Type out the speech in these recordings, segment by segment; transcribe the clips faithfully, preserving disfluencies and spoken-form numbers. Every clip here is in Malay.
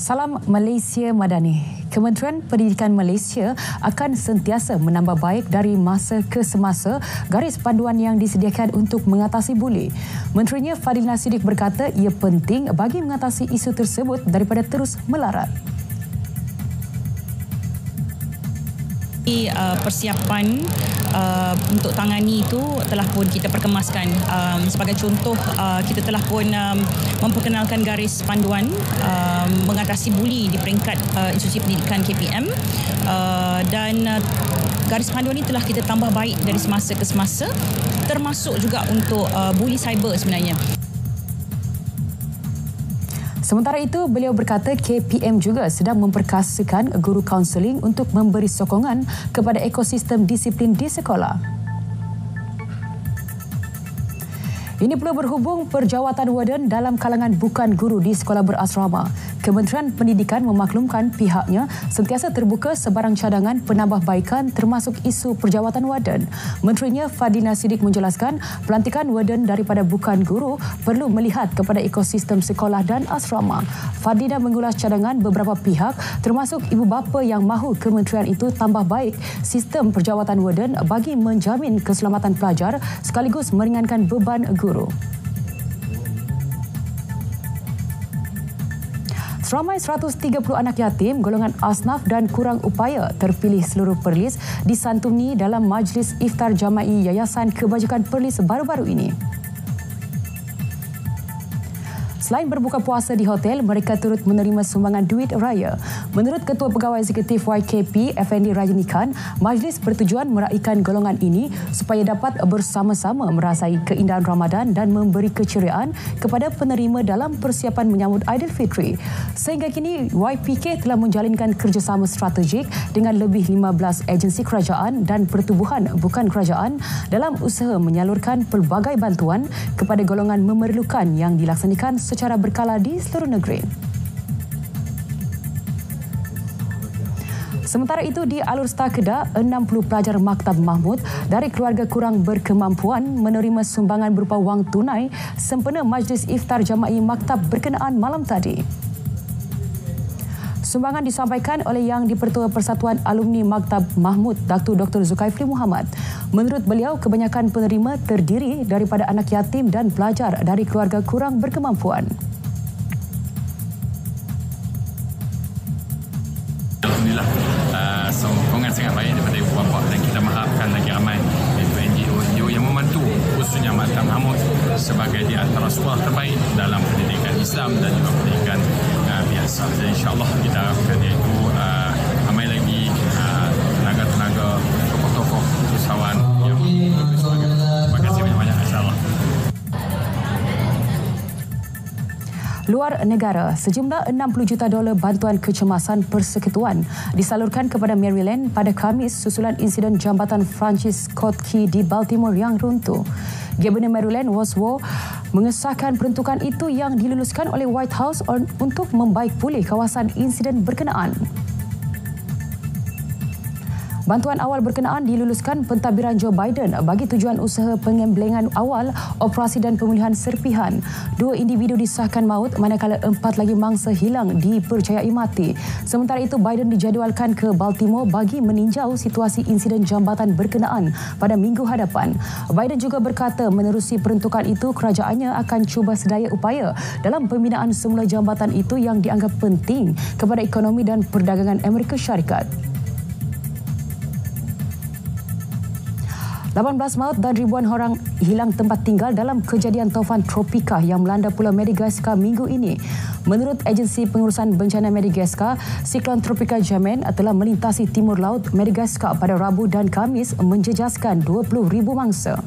Salam Malaysia Madani. Kementerian Pendidikan Malaysia akan sentiasa menambah baik dari masa ke semasa garis panduan yang disediakan untuk mengatasi buli. Menterinya Fadil Nasidik berkata ia penting bagi mengatasi isu tersebut daripada terus melarat. Uh, persiapan uh, untuk tangani itu telah pun kita perkemaskan. Um, sebagai contoh, uh, kita telah pun um, memperkenalkan garis panduan um, mengatasi buli di peringkat uh, institusi pendidikan K P M uh, dan uh, garis panduan ini telah kita tambah baik dari semasa ke semasa, termasuk juga untuk uh, buli cyber sebenarnya. Sementara itu, beliau berkata K P M juga sedang memperkasakan guru kaunseling untuk memberi sokongan kepada ekosistem disiplin di sekolah. Ini perlu berhubung perjawatan warden dalam kalangan bukan guru di sekolah berasrama. Kementerian Pendidikan memaklumkan pihaknya sentiasa terbuka sebarang cadangan penambahbaikan termasuk isu perjawatan warden. Menterinya Fadil Nasidik menjelaskan pelantikan warden daripada bukan guru perlu melihat kepada ekosistem sekolah dan asrama. Fadila mengulas cadangan beberapa pihak termasuk ibu bapa yang mahu kementerian itu tambah baik sistem perjawatan warden bagi menjamin keselamatan pelajar sekaligus meringankan beban guru. Seramai seratus tiga puluh anak yatim golongan asnaf dan kurang upaya terpilih seluruh Perlis disantuni dalam Majlis Iftar Jama'i Yayasan Kebajikan Perlis baru-baru ini. Selain berbuka puasa di hotel, mereka turut menerima sumbangan duit raya. Menurut Ketua Pegawai Eksekutif Y K P, Effendi Rajini Khan, majlis bertujuan meraikan golongan ini supaya dapat bersama-sama merasai keindahan Ramadan dan memberi keceriaan kepada penerima dalam persiapan menyambut Aidilfitri. Sehingga kini, Y P K telah menjalinkan kerjasama strategik dengan lebih lima belas agensi kerajaan dan pertubuhan bukan kerajaan dalam usaha menyalurkan pelbagai bantuan kepada golongan memerlukan yang dilaksanakan secara berkala di seluruh negeri. Sementara itu, di Alur Star Kedah, enam puluh pelajar Maktab Mahmud dari keluarga kurang berkemampuan menerima sumbangan berupa wang tunai sempena Majlis Iftar Jama'i Maktab berkenaan malam tadi. Sumbangan disampaikan oleh Yang di-Pertua Persatuan Alumni Maktab Mahmud, Datuk Doktor Zulkifli Muhammad. Menurut beliau, kebanyakan penerima terdiri daripada anak yatim dan pelajar dari keluarga kurang berkemampuan. Alhamdulillah, uh, sokongan sangat baik daripada ibu bapa dan kita mengharapkan lagi ramai N G O N G O yang membantu, khususnya Maktab Mahmud sebagai di antara sekolah terbaik dalam pendidikan Islam dan juga pendidikan uh, biasa. Dan insya-Allah kita harapkan iaitu uh, ramai lagi uh, tenaga-tenaga, tokoh-tokoh usahawan yang sebagai. Terima kasih banyak-banyak, insya-Allah. Luar negara, sejumlah enam puluh juta dolar bantuan kecemasan persekutuan disalurkan kepada Maryland pada Khamis susulan insiden jambatan Francis Scott Key di Baltimore yang runtuh. Gubernur Maryland Waswo mengesahkan peruntukan itu yang diluluskan oleh White House untuk membaik pulih kawasan insiden berkenaan. Bantuan awal berkenaan diluluskan pentadbiran Joe Biden bagi tujuan usaha pengemblengan awal, operasi dan pemulihan serpihan. Dua individu disahkan maut manakala empat lagi mangsa hilang dipercayai mati. Sementara itu, Biden dijadualkan ke Baltimore bagi meninjau situasi insiden jambatan berkenaan pada minggu hadapan. Biden juga berkata menerusi peruntukan itu, kerajaannya akan cuba sedaya upaya dalam pembinaan semula jambatan itu yang dianggap penting kepada ekonomi dan perdagangan Amerika Syarikat. lapan belas maut dan ribuan orang hilang tempat tinggal dalam kejadian taufan tropika yang melanda Pulau Madagaskar minggu ini. Menurut Agensi Pengurusan Bencana Madagaskar, siklon tropika Jaman telah melintasi timur laut Madagaskar pada Rabu dan Khamis menjejaskan dua puluh ribu mangsa.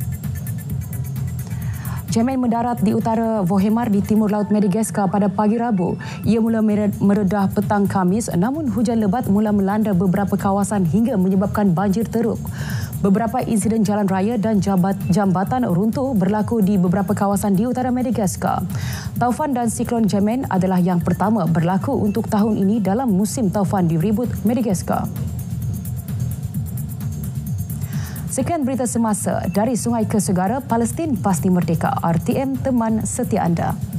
Jaman mendarat di utara Vohemar di timur laut Madagaskar pada pagi Rabu. Ia mula meredah petang Khamis, namun hujan lebat mula melanda beberapa kawasan hingga menyebabkan banjir teruk. Beberapa insiden jalan raya dan jabat, jambatan runtuh berlaku di beberapa kawasan di utara Madagaskar. Taufan dan siklon Jaman adalah yang pertama berlaku untuk tahun ini dalam musim taufan di ribut Madagaskar. Sekian berita semasa dari Sungai ke Segara, Palestin pasti merdeka. R T M, teman setia anda.